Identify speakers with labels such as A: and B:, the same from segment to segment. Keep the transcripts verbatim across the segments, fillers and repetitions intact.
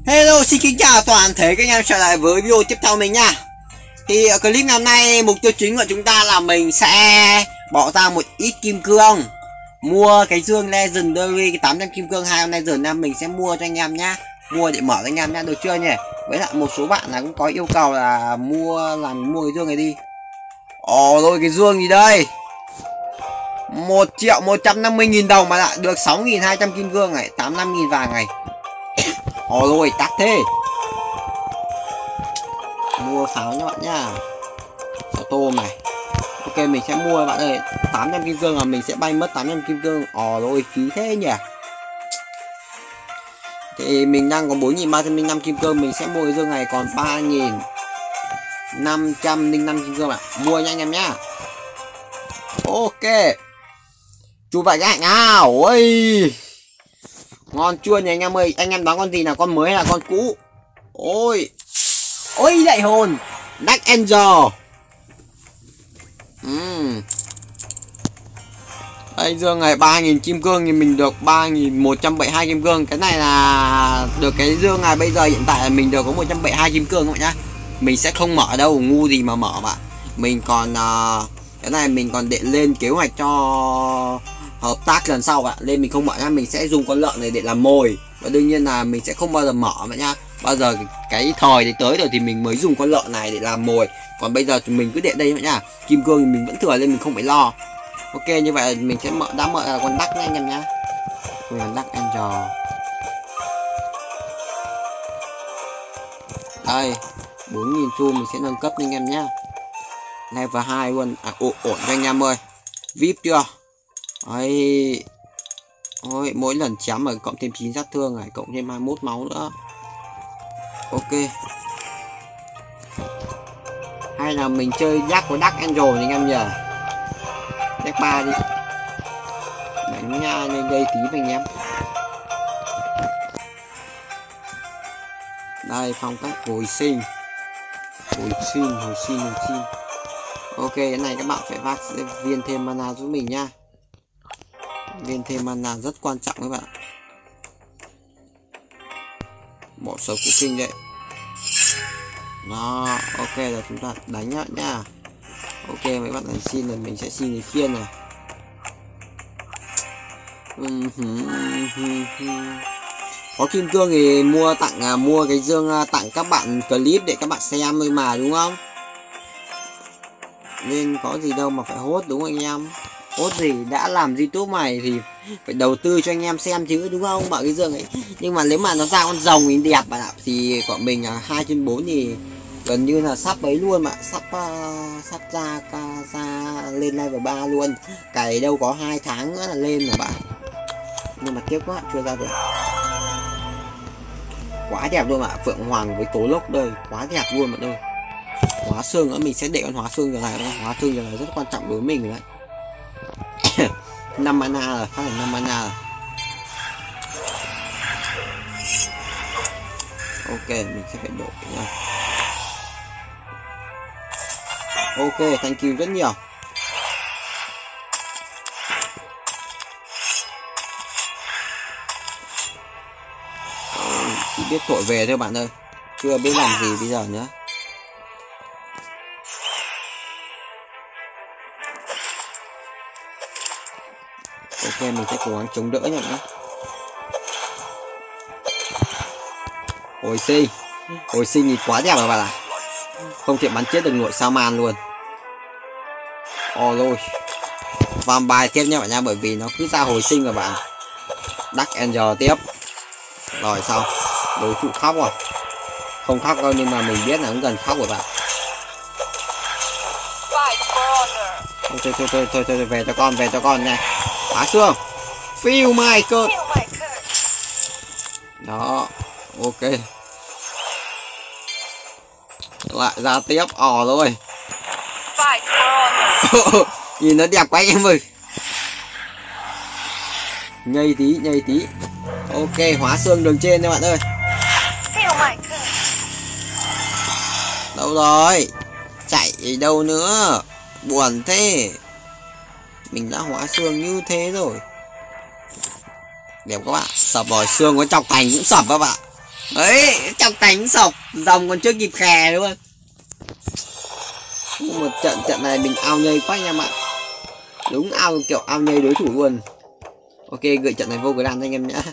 A: Hello, xin kính chào toàn thể các anh em trở lại với video tiếp theo mình nha. Thì ở clip ngày hôm nay mục tiêu chính của chúng ta là mình sẽ bỏ ra một ít kim cương, mua cái dương Legendary cái tám trăm kim cương hai hôm nay giờ nam mình sẽ mua cho anh em nhá, mua để mở cho anh em nha, được chưa nhỉ? Với lại một số bạn là cũng có yêu cầu là mua làm mua cái dương này đi. Ồ rồi, cái dương gì đây? một triệu một trăm năm mươi nghìn đồng mà lại được sáu nghìn hai trăm kim cương này, tám mươi lăm nghìn vàng này. Ồ rồi, đắt thế. Mua pháo nha bạn nha. Có tôm này. Ok, mình sẽ mua bạn ơi, tám trăm kim cương là mình sẽ bay mất tám trăm kim cương. Ồ rồi, phí thế nhỉ. Thì mình đang có bốn nghìn ba trăm lẻ năm kim cương, mình sẽ mua cái dương này còn ba nghìn năm trăm lẻ năm kim cương ạ. Mua nha anh em nhá. Ok. Chụp vậy cái hạnh nào. Ôi. Ngon chưa nhỉ anh em ơi. Anh em đoán con gì nào, con mới hay là con cũ? Ôi. Ôi lại hồn Dark Angel. uhm. Đây dương này ba nghìn kim cương thì mình được ba nghìn một trăm bảy mươi hai kim cương. Cái này là được cái dương này bây giờ hiện tại là mình được có một trăm bảy mươi hai kim cương các bạn nhá. Mình sẽ không mở đâu, ngu gì mà mở bạn. Mình còn uh, cái này mình còn để lên kế hoạch cho hợp tác lần sau ạ, nên mình không mở nha. Mình sẽ dùng con lợn này để làm mồi, và đương nhiên là mình sẽ không bao giờ mở vậy nha. Bao giờ cái, cái thời đấy tới rồi thì mình mới dùng con lợn này để làm mồi, còn bây giờ thì mình cứ để đây vậy nha. Kim cương thì mình vẫn thừa nên mình không phải lo. Ok, như vậy mình sẽ mở đã mở là con đắc nha anh em nhá, con đắc Angel. Đây bốn nghìn xu mình sẽ nâng cấp anh em nhá, level hai luôn. À, ổn ổn cho anh em ơi, vê i pê chưa? Đấy. Ôi, mỗi lần chém mà cộng thêm chín sát thương này, cộng thêm hai mươi mốt máu nữa. Ok. Hay là mình chơi Jack của Dark Angel thì anh em nhờ. Jack ba đi. Đánh nha, lên đây tí với anh em. Đây, phong cách hồi sinh. Hồi sinh, hồi sinh, hồi sinh. Ok, cái này các bạn phải vác viên thêm mana giúp mình nha. Viên thêm mana rất quan trọng các bạn. Bỏ sầu của kinh đấy. Đó, ok là chúng ta đánh nhá nha. Ok, mấy bạn này xin là mình sẽ xin cái khiên này. Có kim cương thì mua tặng à, mua cái dương tặng các bạn clip để các bạn xem thôi mà, đúng không? Nên có gì đâu mà phải hốt, đúng không anh em? Hốt gì, đã làm YouTube này thì phải đầu tư cho anh em xem chứ, đúng không? Bảo cái dương ấy. Nhưng mà nếu mà nó ra con rồng thì đẹp bạn ạ. Thì của mình là hai trên bốn thì gần như là sắp ấy luôn mà, sắp uh, sắp ra ra lên level ba luôn. Cày đâu có hai tháng nữa là lên rồi bạn. Nhưng mà tiếc quá chưa ra được. Quá đẹp luôn ạ, Phượng Hoàng với Tố Lốc đây, quá đẹp luôn bạn ơi. Hóa xương nữa, mình sẽ để con hóa xương giờ này, hóa xương giờ này rất quan trọng đối với mình rồi đấy. năm mana là phát là năm mana rồi. Ok, mình sẽ phải đổi nha. Ok, thank you rất nhiều. Chỉ biết thổi về thôi bạn ơi, chưa biết làm gì bây giờ nữa. Ok, mình sẽ cố gắng chống đỡ nhá. Hồi sinh, hồi sinh thì quá đẹp rồi bạn ạ, không thể bắn chết được nội sao man luôn. Ồ rồi, vampire tiếp nha bạn nha, bởi vì nó cứ ra hồi sinh rồi bạn. Dark Angel tiếp. Rồi xong, đối thủ khóc rồi. Không khóc đâu nhưng mà mình biết là nó gần khóc rồi bạn. Thôi thôi thôi thôi, thôi, thôi về cho con, về cho con nha. Phá xương. Feel my code. Đó, ok. Lại ra tiếp, ỏ rồi. Nhìn nó đẹp quá anh em ơi. Nhây tí, nhây tí. Ok, hóa xương đường trên nha bạn ơi. Đâu rồi? Chạy đâu nữa? Buồn thế. Mình đã hóa xương như thế rồi. Đẹp các bạn. Sập rồi, xương có chọc thành cũng sập các bạn. Đấy, trong đánh sọc dòng còn chưa kịp khè luôn. Một trận trận này mình ao nhây quá anh em ạ. Đúng ao kiểu ao nhây đối thủ luôn. Ok, gửi trận này vô cái đàn anh em nhá.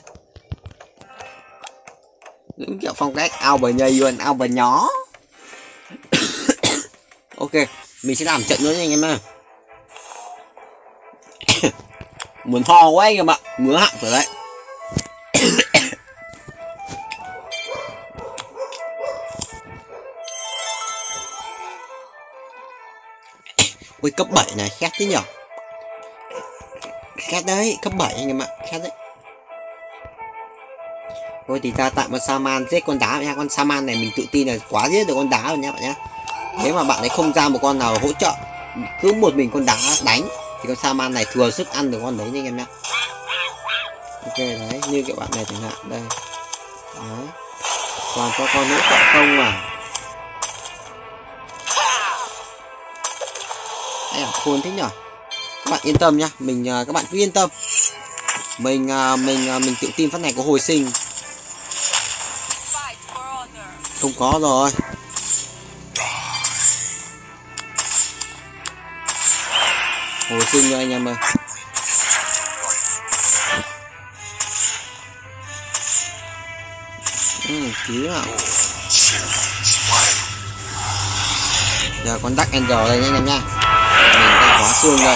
A: Đúng kiểu phong cách ao bờ nhây luôn, ao bờ nhó. Ok, mình sẽ làm trận nữa nha anh em ạ. Muốn ho quá anh em ạ, ngứa họng rồi đấy. Ui, cấp bảy này khét thế nhở. Khét đấy, cấp bảy anh em ạ, khét đấy. Thôi thì ra tạm một Saman giết con đá nha. Con Saman này mình tự tin là quá giết được con đá rồi nha bạn nhá. Nếu mà bạn ấy không ra một con nào hỗ trợ, cứ một mình con đá đánh thì con Saman này thừa sức ăn được con đấy nha anh em nhá. Ok đấy, như các bạn này chẳng hạn đây. Đấy. Toàn có con hỗ trợ không mà. Đấy, khôn thế nhở. Các bạn yên tâm nhá, mình các bạn cứ yên tâm. Mình mình mình tự tin phát này có hồi sinh. Không có rồi. Hồi sinh rồi anh em ơi. Ừ, cứu nào. Giờ con Dark Angel đây nha anh em nha. Mình đang hóa xương đây.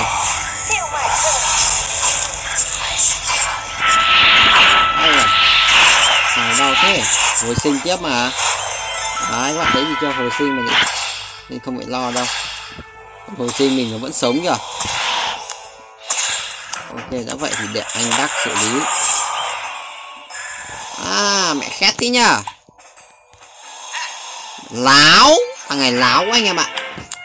A: Hay rồi. Nào đau thế. Hồi sinh tiếp mà. Đấy, các bạn thấy gì chưa, hồi sinh mình nên không phải lo đâu. Hồi sinh mình nó vẫn sống kìa. Ok, đã vậy thì để anh Đắc xử lý. À, mẹ khét tí nhá. Láo. Thằng này láo quá anh em ạ.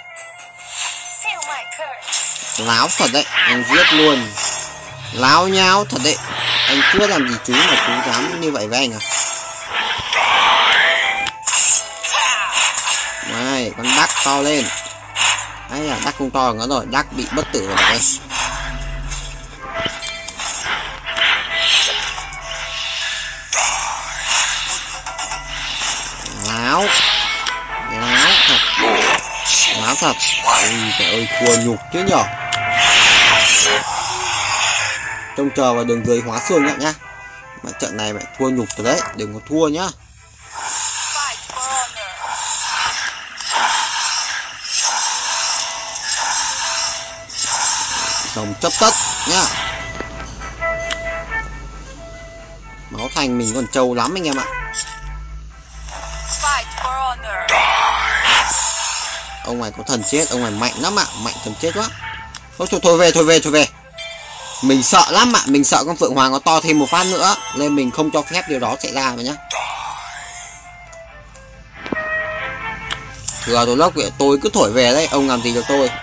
A: Láo thật đấy, anh giết luôn. Láo nháo thật đấy. Anh chưa làm gì chú mà chú dám như vậy với anh à. Này, con Đắc to lên. Đấy là Đắc không to nữa rồi, Đắc bị bất tử rồi đấy. Láo. Láo thật. Láo thật. Ui trời ơi, thua nhục chứ nhở. Trông chờ vào đường dưới hóa xương nhá nhá. Mà trận này mẹ thua nhục rồi đấy, đừng có thua nhá. Dòng chấp tất nhá. Máu thành mình còn trâu lắm anh em ạ. Ông này có thần chết, ông này mạnh lắm ạ, mạnh thần chết quá. Thôi thôi thôi về thôi về thôi về. Mình sợ lắm ạ, mình sợ con Phượng Hoàng nó to thêm một phát nữa, nên mình không cho phép điều đó xảy ra mà nhá. Thừa tôi lốc vậy, tôi cứ thổi về đấy, ông làm gì được tôi.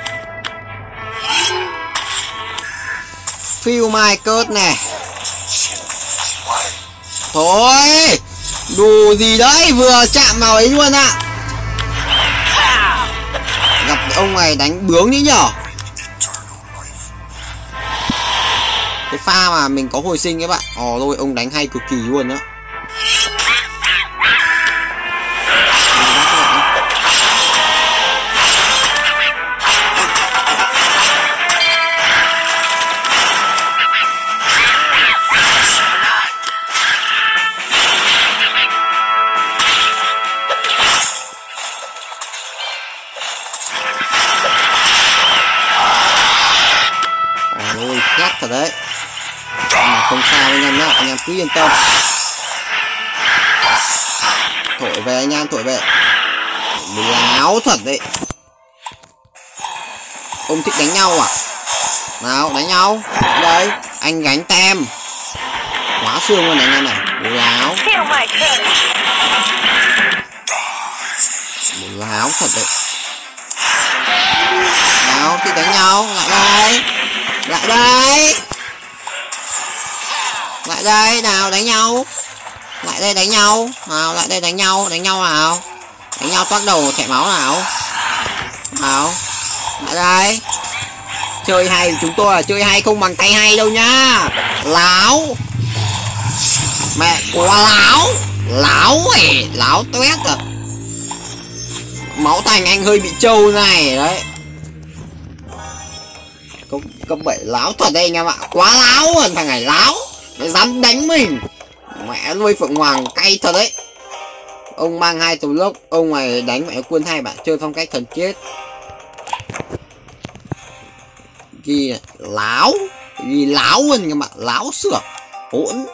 A: Feel my curse nè. Thôi, đù gì đấy, vừa chạm vào ấy luôn ạ. Gặp ông này đánh bướng như nhở. Cái pha mà mình có hồi sinh các bạn. Ồ rồi, ông đánh hay cực kỳ luôn đó. Ôi, khét thật đấy. Mà không sao anh em nhá, anh em cứ yên tâm. Thổi về anh em, thổi về. Láo thật đấy. Ông thích đánh nhau à? Nào, đánh nhau. Đây, anh gánh tem. Hóa xương luôn này anh em này. Láo. Láo thật đấy. Nào, thích đánh nhau, lại đây. Lại đây. Lại đây, nào đánh nhau. Lại đây đánh nhau. Nào, lại đây đánh nhau, đánh nhau nào. Đánh nhau toát đầu chảy máu nào. Nào. Lại đây. Chơi hay chúng tôi là chơi hay không bằng tay hay đâu nhá. Láo. Mẹ quá láo. Láo ấy, láo toét à. Máu thành anh hơi bị trâu này đấy. Cấp, cấp bảy láo thật đây anh em ạ. Quá láo rồi, thằng này láo. Nó dám đánh mình. Mẹ nuôi Phượng Hoàng cay thật đấy. Ông mang hai tù lốc. Ông này đánh mẹ quân hai bạn chơi phong cách thần chết. Ghi này, láo. Ghi láo luôn các bạn. Láo sửa. Hỗn.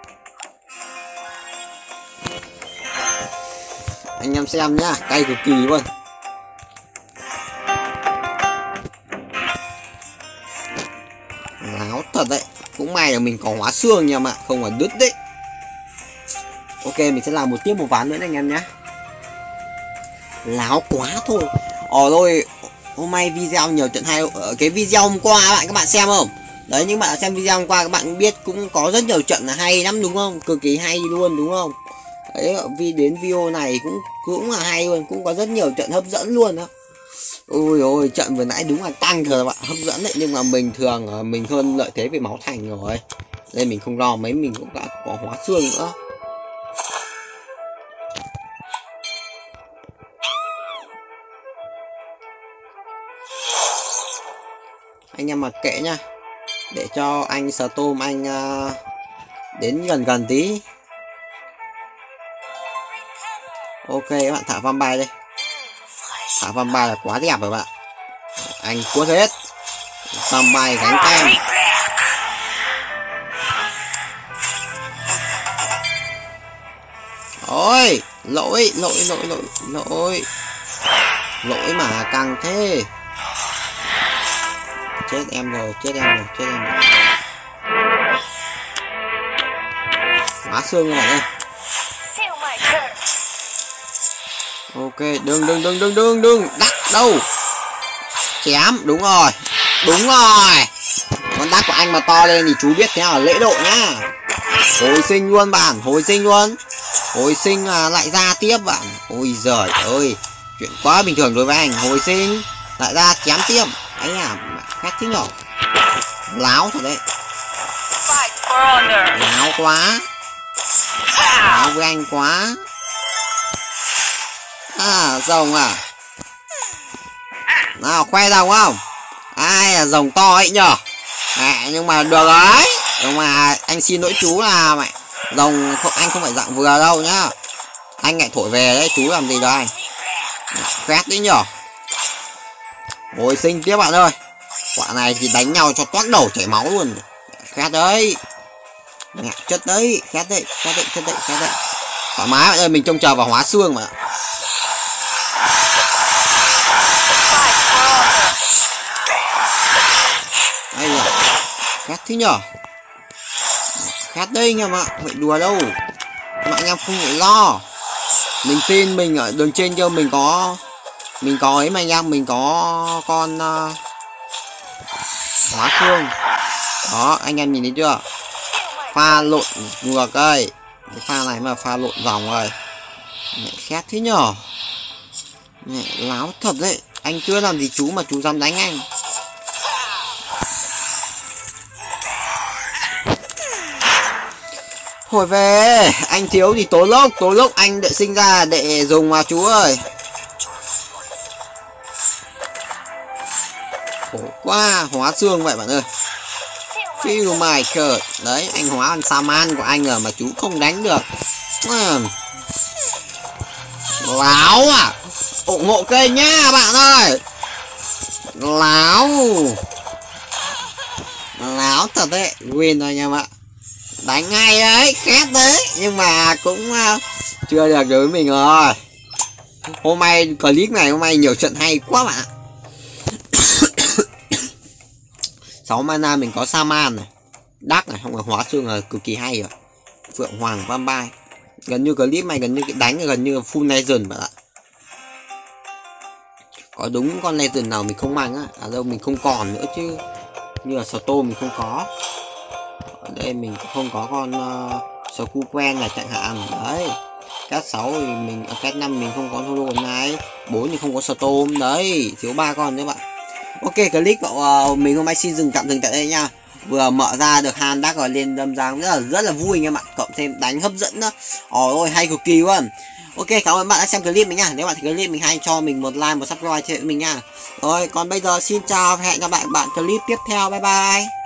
A: Anh em xem nhá. Cay cực kỳ luôn. Láo thật đấy. Cũng may là mình có hóa xương nha mà. Không là đứt đấy. Ok, mình sẽ làm một tiếp một ván nữa anh em nhé. Láo quá thôi. Ờ thôi, hôm nay video nhiều trận hay. Ở cái video hôm qua các bạn các bạn xem không? Đấy, những bạn xem video hôm qua các bạn biết cũng có rất nhiều trận là hay lắm đúng không? Cực kỳ hay luôn đúng không? Đấy, vì đến video này cũng cũng là hay luôn, cũng có rất nhiều trận hấp dẫn luôn đó. Ôi ôi, trận vừa nãy đúng là tăng rồi bạn, hấp dẫn đấy, nhưng mà mình thường mình hơn lợi thế về máu thành rồi. Nên mình không lo mấy, mình cũng đã có hóa xương nữa. Anh em mặc kệ nha. Để cho anh Storm anh uh, đến gần gần tí. Ok các bạn, thả vampire đây. Thả vampire là quá đẹp rồi bạn. Anh cuốn hết. Vampire gánh tem. Ôi, lỗi, lỗi, lỗi, lỗi, lỗi. Lỗi mà càng thế. Chết em rồi, chết em rồi, chết em rồi. Hóa xương các bạn ơi. Ok, đừng đừng đừng đừng đừng đừng đắc đâu. Chém, đúng rồi. Đúng rồi. Con đắc của anh mà to lên thì chú biết thế nào là lễ độ nhá. Hồi sinh luôn bạn, hồi sinh luôn. Hồi sinh à, lại ra tiếp bạn. Ôi giời ơi, chuyện quá bình thường đối với anh. Hồi sinh lại ra chém tiếp. Ấy à, khác thế nhỏ. Láo thật đấy. Láo quá. Láo với anh quá. À, rồng à. Nào, khoe rồng không? Ai là rồng to ấy nhở. À, nhưng mà được đấy. Nhưng mà anh xin lỗi chú là mày, rồng không, anh không phải dạng vừa đâu nhá. Anh lại thổi về đấy, chú làm gì đâu anh. Khét đấy nhở. Hồi sinh tiếp bạn ơi. Quả này thì đánh nhau cho toát đầu chảy máu luôn. Khét đấy. Mẹ chất đấy, khét đấy, khét đấy, chất đấy, khét đấy. Thoải mái bạn ơi, mình trông chờ vào hóa xương mà. Đây nhỉ. Khét thế nhở. Khét đây nha mà, vậy đùa đâu. Mà anh em không phải lo. Mình tin mình ở đường trên cho mình có. Mình có ấy mà anh em, mình có con uh, hóa xương. Đó, anh em nhìn thấy chưa? Pha lộn ngược ơi. Cái pha này mà pha lộn vòng rồi. Mẹ khét thế nhở. Mẹ láo thật đấy. Anh chưa làm gì chú mà chú dám đánh anh. Hồi về, anh thiếu thì tố lốc, tố lốc anh đợi sinh ra để dùng mà chú ơi. Khổ quá, hóa xương vậy bạn ơi. Feel my curse. Đấy, anh hóa con Saman của anh rồi mà chú không đánh được. Láo à. Ủng hộ kênh nhá bạn ơi. Láo. Láo thật đấy, win rồi nha bạn. Đánh ngay đấy, khét đấy. Nhưng mà cũng uh, chưa được đối với mình rồi. Hôm nay clip này hôm nay nhiều trận hay quá bạn ạ. sáu mana mình có Saman này, Đắc này, không phải hóa xương là cực kỳ hay rồi. Phượng Hoàng Vampire. Gần như clip này gần như cái đánh gần như full legend bạn ạ. Có đúng con legend nào mình không mang á, à đâu mình không còn nữa chứ. Như là Storm mình không có. Ở đây mình không có con uh, Scoopwen này chẳng hạn. Đấy. Cát sáu thì mình ở cát năm mình không có Thorol này, bốn thì không có Storm đấy, thiếu ba con nữa bạn. Ok, clip của uh, mình hôm nay xin dừng tạm dừng tại đây nha. vừa mở ra được hand đắc rồi lên đâm giang rất là rất là vui anh em ạ, cộng thêm đánh hấp dẫn nữa. Ôi ôi hay cực kỳ luôn. Ok, cảm ơn bạn đã xem clip mình nha. Nếu bạn thấy clip mình hay cho mình một like, một subscribe cho mình nha. Rồi còn bây giờ xin chào và hẹn gặp lại bạn clip tiếp theo. Bye bye.